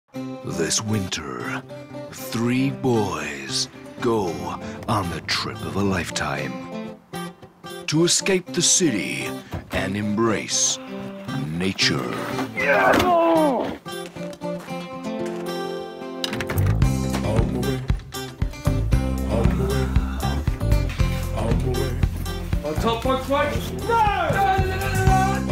This winter, 3 boys go on the trip of a lifetime to escape the city and embrace nature. On top, box right? No!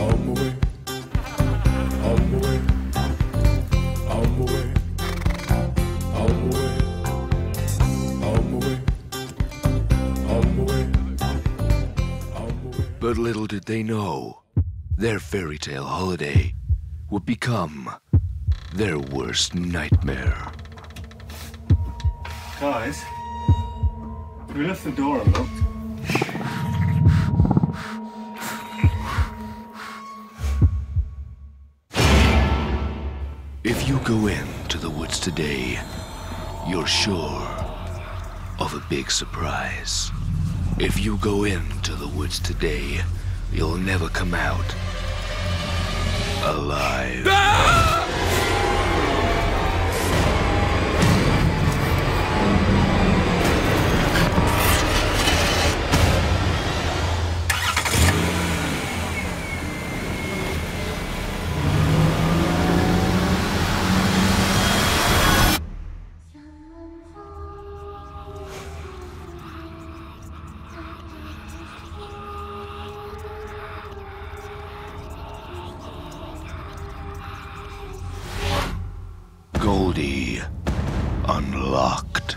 But little did they know, their fairy tale holiday would become their worst nightmare. Guys, we left the door unlocked. If you go into the woods today, you're sure of a big surprise. If you go into the woods today, you'll never come out alive. Goldi unlocked.